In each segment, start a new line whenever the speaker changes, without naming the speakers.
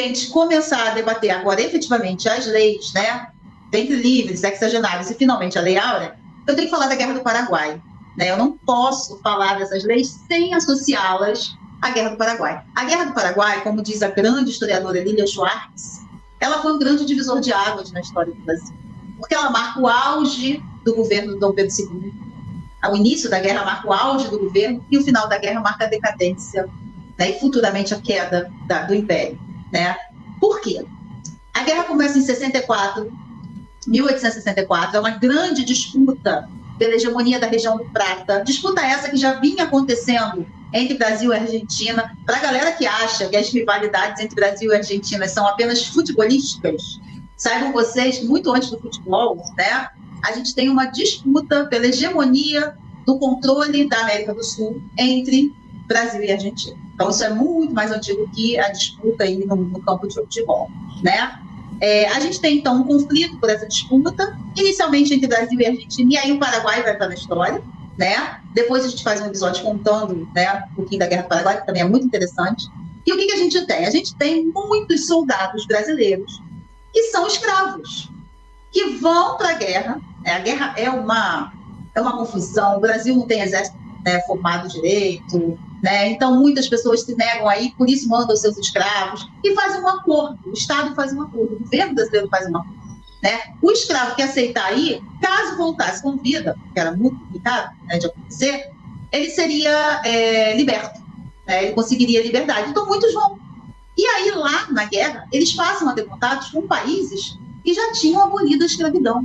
gente começar a debater agora efetivamente as leis, né, ventre livre, sexagenários e finalmente a Lei Áurea, eu tenho que falar da Guerra do Paraguai. Né? Eu não posso falar dessas leis sem associá-las à Guerra do Paraguai. A Guerra do Paraguai, como diz a grande historiadora Lilia Schwartz, ela foi um grande divisor de águas na história do Brasil, porque ela marca o auge do governo de Dom Pedro II. O início da guerra marca o auge do governo e o final da guerra marca a decadência, né, e futuramente a queda do Império. Né? Por quê? A guerra começa em 1864, é uma grande disputa pela hegemonia da região do Prata, disputa essa que já vinha acontecendo entre Brasil e Argentina. Para a galera que acha que as rivalidades entre Brasil e Argentina são apenas futebolísticas, saibam vocês, muito antes do futebol, né, a gente tem uma disputa pela hegemonia do controle da América do Sul entre Brasil e Argentina. Então, isso é muito mais antigo que a disputa aí no campo de futebol, né? A gente tem, então, um conflito por essa disputa, inicialmente entre Brasil e Argentina, e aí o Paraguai vai estar na história, né? Depois a gente faz um episódio contando, né, um pouquinho da Guerra do Paraguai, que também é muito interessante. E o que a gente tem? A gente tem muitos soldados brasileiros que são escravos, que vão para a guerra. A guerra é uma confusão, o Brasil não tem exército, né, formado direito, né? Então muitas pessoas se negam aí, por isso mandam seus escravos e fazem um acordo, o Estado faz um acordo, o governo brasileiro faz um acordo, né? O escravo que aceitar aí, caso voltasse com vida, que era muito complicado, né, de acontecer, ele seria liberto, né? Ele conseguiria liberdade. Então muitos vão. E aí lá na guerra, eles passam a ter contatos com países que já tinham abolido a escravidão.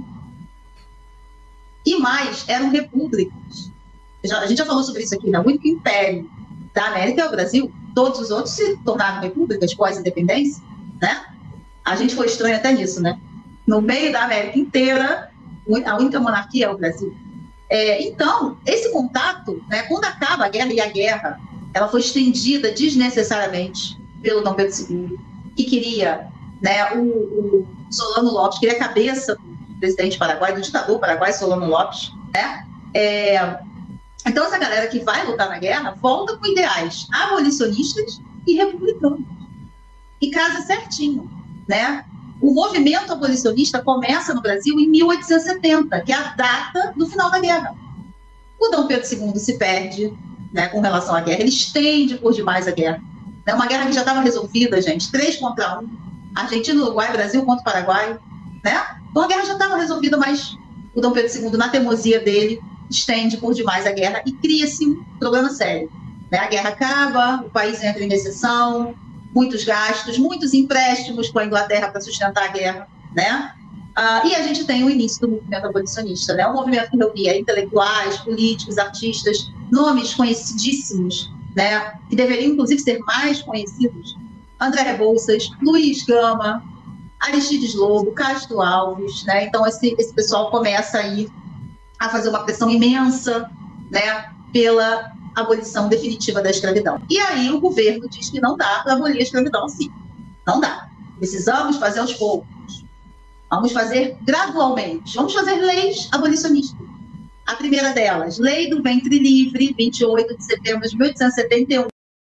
E mais, eram repúblicas. A gente já falou sobre isso aqui, né? O único império da América é o Brasil, todos os outros se tornaram repúblicas pós-independência, né? A gente foi estranho até nisso, né? No meio da América inteira, a única monarquia é o Brasil. Então, esse contato, né, quando acaba a guerra, e a guerra ela foi estendida desnecessariamente pelo Dom Pedro II, que queria, né, o Solano Lopes, queria a cabeça do presidente paraguaio, do ditador paraguaio Solano Lopes, né? Então, essa galera que vai lutar na guerra volta com ideais abolicionistas e republicanos. E casa certinho, né? O movimento abolicionista começa no Brasil em 1870, que é a data do final da guerra. O Dom Pedro II se perde, né, com relação à guerra, ele estende por demais a guerra. É uma guerra que já estava resolvida, gente, 3 contra 1, Argentina, Uruguai, Brasil contra o Paraguai, né? Então a guerra já estava resolvida, mas o Dom Pedro II, na teimosia dele, estende por demais a guerra e cria-se um problema sério, né? A guerra acaba, o país entra em recessão, muitos gastos, muitos empréstimos com a Inglaterra para sustentar a guerra, né? E a gente tem o início do movimento abolicionista, né? Um movimento que reunia intelectuais, políticos, artistas, nomes conhecidíssimos, né? Que deveriam, inclusive, ser mais conhecidos. André Rebouças, Luiz Gama, Aristides Lobo, Castro Alves, né? Então esse pessoal começa aí a fazer uma pressão imensa, né, pela abolição definitiva da escravidão. E aí o governo diz que não dá para abolir a escravidão assim. Não dá. Precisamos fazer aos poucos. Vamos fazer gradualmente. Vamos fazer leis abolicionistas. A primeira delas, Lei do Ventre Livre, 28 de setembro de 1871.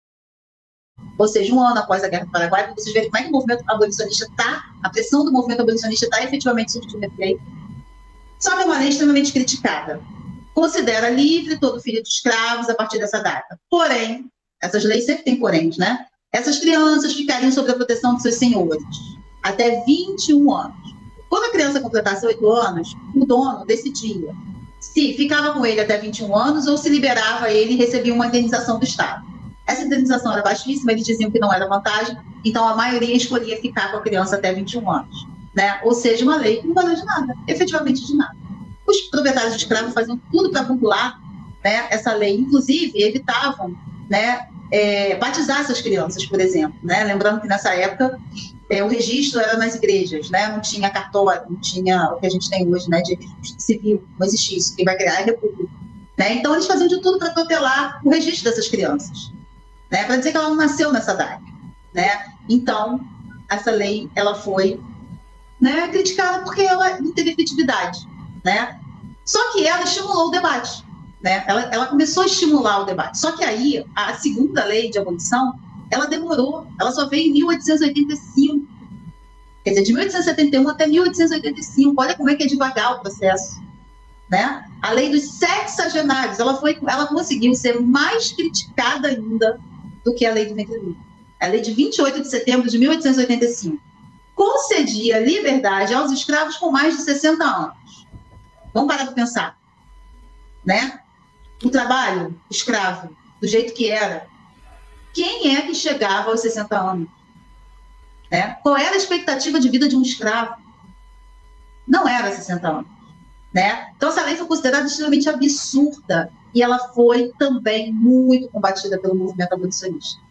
Ou seja, um ano após a Guerra do Paraguai, para vocês verem como é que o movimento abolicionista está, a pressão do movimento abolicionista está efetivamente surtindo efeito. Só que é uma lei extremamente criticada. Considera livre todo filho de escravos a partir dessa data. Porém, essas leis sempre têm poréns, né? Essas crianças ficariam sob a proteção de seus senhores até 21 anos. Quando a criança completasse 8 anos, o dono decidia se ficava com ele até 21 anos ou se liberava ele e recebia uma indenização do Estado. Essa indenização era baixíssima, eles diziam que não era vantagem, então a maioria escolhia ficar com a criança até 21 anos. Né? Ou seja, uma lei que não valeu de nada, efetivamente de nada. Os proprietários de escravos faziam tudo para burlar, né, essa lei, inclusive evitavam, né, batizar essas crianças, por exemplo. Né? Lembrando que nessa época o registro era nas igrejas, né? Não tinha cartório, não tinha o que a gente tem hoje, né, de registro civil, não existia isso, quem vai criar é a República. Né? Então eles faziam de tudo para protelar o registro dessas crianças, né, para dizer que ela não nasceu nessa data. Né? Então, essa lei ela foi, né, criticada porque ela não teve efetividade, né? Só que ela estimulou o debate, né? Ela começou a estimular o debate. Só que aí a segunda lei de abolição ela demorou, ela só veio em 1885. Quer dizer, de 1871 até 1885. Olha como é que é devagar o processo, né? A lei dos sexagenários, ela conseguiu ser mais criticada ainda do que a lei do ventre livre. A lei de 28 de setembro de 1885 concedia liberdade aos escravos com mais de 60 anos. Vamos parar para pensar, né? O trabalho escravo, do jeito que era, quem é que chegava aos 60 anos? Né? Qual era a expectativa de vida de um escravo? Não era 60 anos. Né? Então, essa lei foi considerada extremamente absurda e ela foi também muito combatida pelo movimento abolicionista.